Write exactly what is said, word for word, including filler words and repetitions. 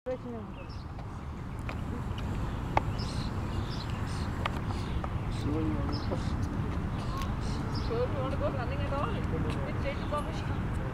Sure, you want to go running at all? It's eighty